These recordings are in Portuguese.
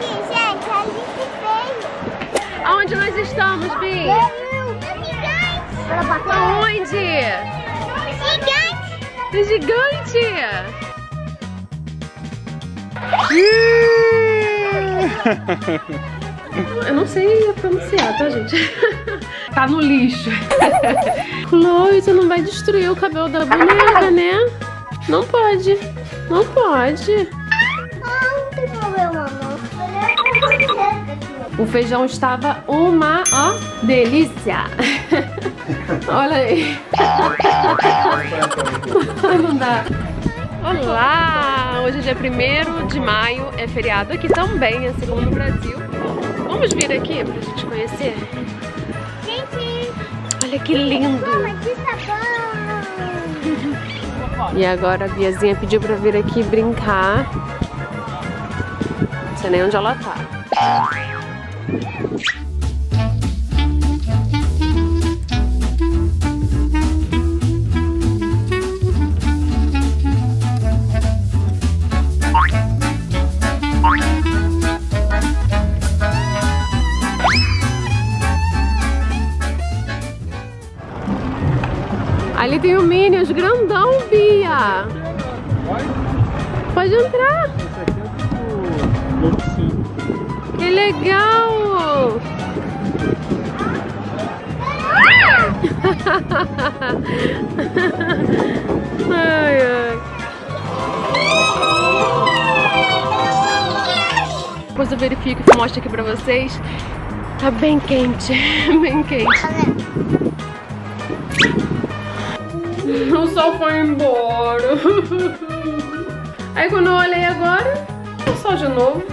gente, a gente veio. Aonde nós estamos, Bi? Aonde? Gigante. É gigante! Eu não sei pronunciar, tá, gente? Tá no lixo. Chloe, você não vai destruir o cabelo da boneca, né? Não pode. Não pode. Não tem problema, não. O feijão estava uma, ó, delícia. Olha aí. Não dá. Olá! Hoje é dia 1º de maio, é feriado aqui também, assim como no Brasil. Vamos vir aqui pra gente conhecer? Gente, Olha que lindo! toma de sabão. E agora a Biazinha pediu pra vir aqui brincar. Não sei nem onde ela tá. Ali tem o Minions grandão, Bia. Pode entrar. Que legal. Ai, ai. Depois eu verifico e mostro aqui pra vocês. Tá bem quente, bem quente. O sol foi embora. Aí quando eu olhei agora, o sol de novo.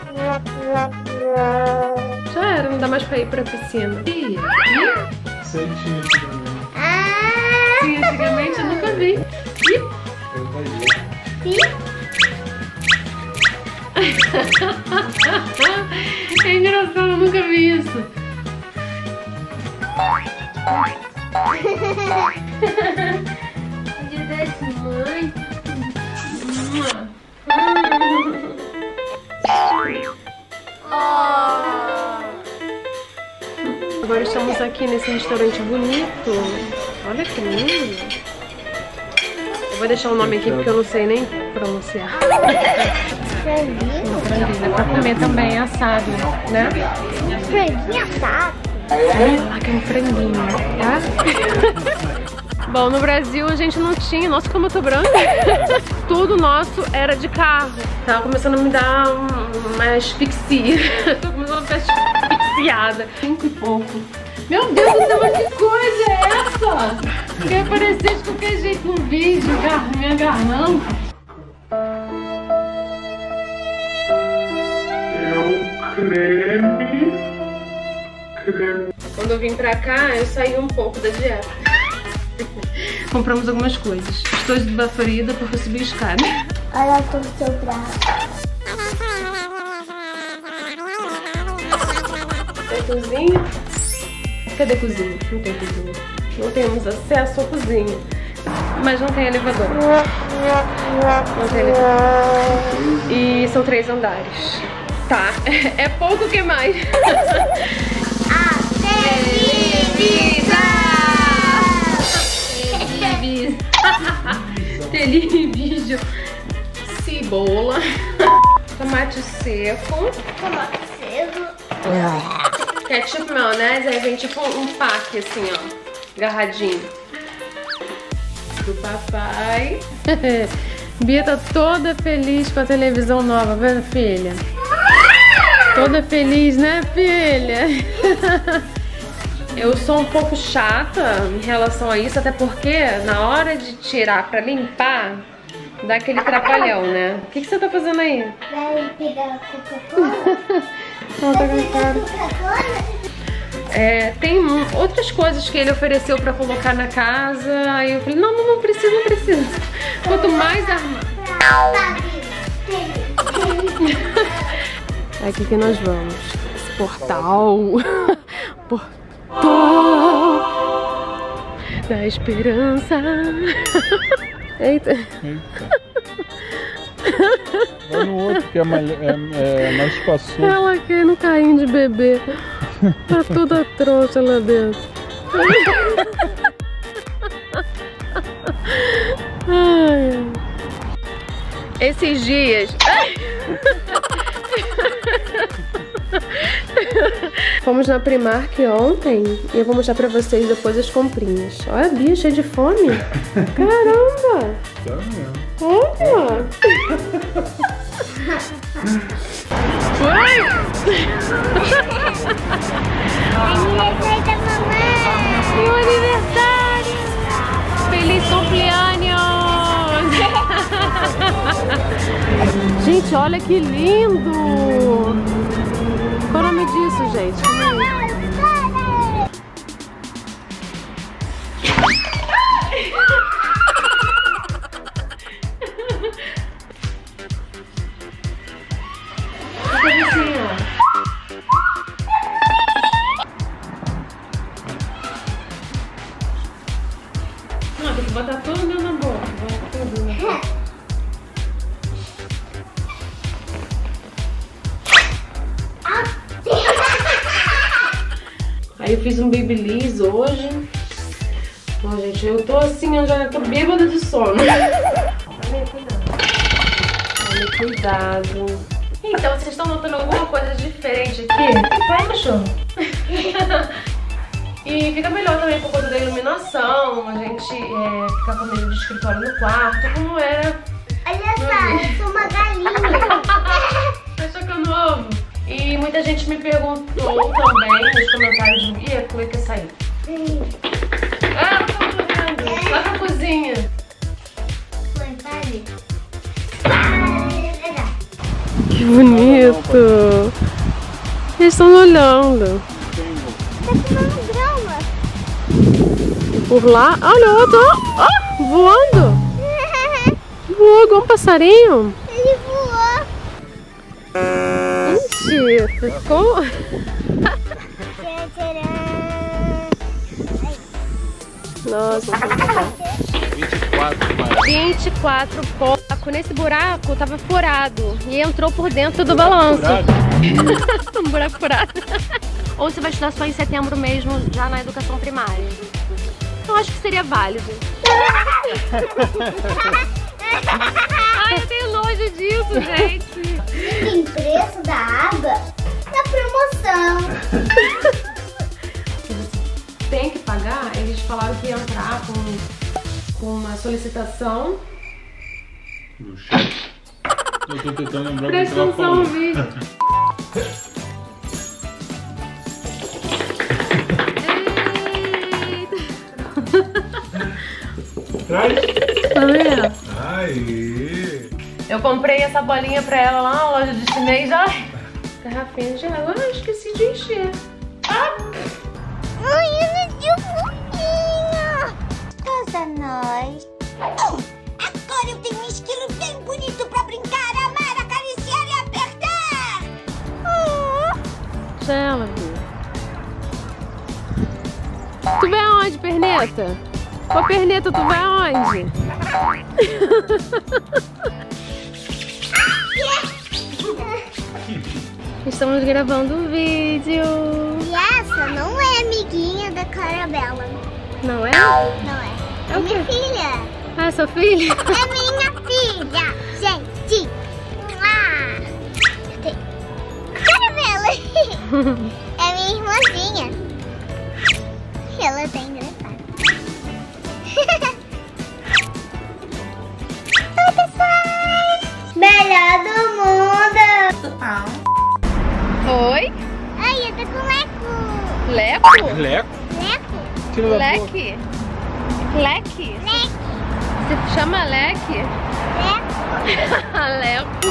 Já era, não dá mais pra ir pra piscina. Sim, antigamente eu nunca vi. É engraçado, eu nunca vi isso. Dia das mães. Agora estamos aqui nesse restaurante bonito. Olha que lindo. Eu vou deixar o nome aqui porque eu não sei nem pronunciar. É pra comer também assado, né? Franguinho assado. Lá que é um franguinho, tá? Bom, no Brasil a gente não tinha, nossa, como eu tô branca. Tudo nosso era de carro. Tava começando a me dar uma asfixia. Tô começando a ficar asfixiada. 5 e pouco. Meu Deus do céu, mas que coisa é essa? Quer aparecer de qualquer jeito no vídeo, minha garganta. Quando eu vim pra cá, eu saí um pouco da dieta. Compramos algumas coisas. Estou esbaforida porque eu subi a escada. Olha como seu braço. Tem cozinha? Cadê a cozinha? Não tem cozinha. Não temos acesso à cozinha. Mas não tem elevador. Não tem elevador. E são 3 andares. Tá, é pouco, o que mais? Televisão. Cebola. Tomate seco. Tomate seco. Ketchup, maionese, aí vem tipo um pack assim, ó. Agarradinho. Do papai. Bia tá toda feliz com a televisão nova, viu, filha? Toda feliz, né, filha? Eu sou um pouco chata em relação a isso, até porque na hora de tirar pra limpar, dá aquele trapalhão, né? O que você tá fazendo aí? Vai pegar a Coca-Cola? Não, tá cansada. Tem outras coisas que ele ofereceu pra colocar na casa, aí eu falei, não precisa, não precisa. Quanto mais armar. Aqui que nós vamos. Esse portal. Portal da esperança. Eita. Vai no outro, que é mais espaçoso. Ela quer no carrinho de bebê. Tá toda trouxa lá dentro. Ai. Esses dias... Fomos na Primark ontem e eu vou mostrar pra vocês depois as comprinhas. Olha a Bia cheia de fome. Caramba! Tá mesmo. Olha! Aniversário da mamãe. Meu aniversário! Feliz cumpleaños! Gente, olha que lindo! Qual o nome disso, gente? Não, tem que botar tudo dentro da boca. Bota tudo na boca. Aí eu fiz um babyliss hoje. Bom, gente, eu tô assim, eu já tô bêbada de sono. Tome cuidado. Então, vocês estão notando alguma coisa diferente aqui? Vai, cachorro. E fica melhor também por conta da iluminação, a gente ficar com medo de escritório no quarto, como era. Olha só, eu sou uma galinha. Achou que eu novo? E muita gente me perguntou também nos comentários, Bia, como é que eu saí? Ah, não tô vendo. Lá pra cozinha. Foi, pare. Que bonito. Eles estão olhando. Tá fumando grama. Por lá, olha outro, ó, voando. Voou igual um passarinho. Ele voou. Ixi, ficou... Nossa, 24 buraco. Nesse buraco tava furado e entrou por dentro do balanço. Um buraco furado. Ou você vai estudar só em setembro mesmo, já na educação primária? Eu acho que seria válido. Ai, eu tenho nojo disso, gente. Tem preço da água na promoção. Tem que pagar, eles falaram que ia entrar com uma solicitação. Eu tô tentando lembrar Presta o que ela atenção no falou. vídeo. Traz. Tá vendo? Aí. Eu comprei essa bolinha pra ela lá na loja de chinês. Ai, garrafinha de água. Ai, esqueci de encher. Ah! Ai, ela deu pouquinho. Casa nós. Agora eu tenho um esquilo bem bonito pra brincar, amar, acariciar e apertar. Chama, Bia. Tu vai aonde, perneta? Ô, perneta, tu vai aonde? Estamos gravando um vídeo. E essa não é amiguinha da Clarabella. Não é? Não é. É É o quê? minha filha. Ah, sua filha? É minha filha, gente. Clarabella. É minha irmãzinha. Ela tá engraçada. Oi, pessoal. Melhor do mundo. Oi? Ai, eu tô com leco. Leco? Leco? Leco? Tira da boca. Leque? Leque? Leco. Você chama leque? Leco. Leco.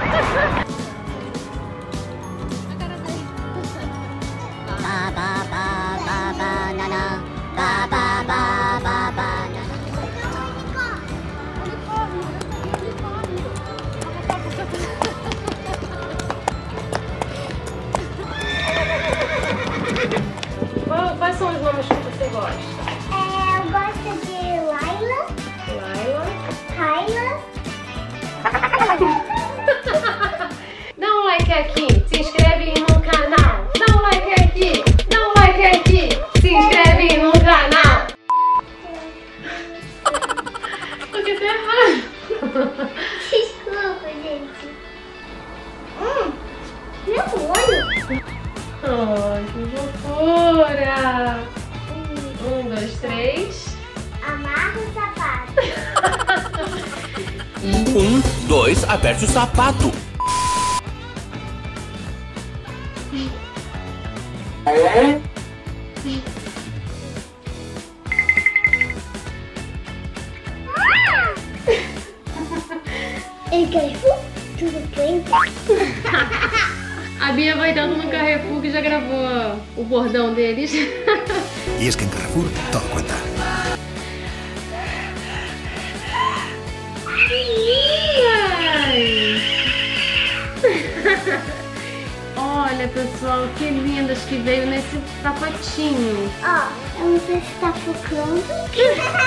Quais são os nomes que você gosta? Eu gosto de Laila, Laila. Kyla. like aqui, se inscreve no canal. Dá um like aqui, dá um like aqui, se inscreve no canal. Porque tá errado. Desculpa, gente. Meu olho. Oh, que fofura. 1, 2, 3. Amarra o sapato. 1, 2, aperte o sapato. Ele Carrefour? Tudo bem? A Bia vai dando no Carrefour que já gravou o bordão deles. Y es que en Carrefour todo cuenta. Olha, pessoal, que lindas que veio nesse pacotinho. Ó, eu não sei se tá focando.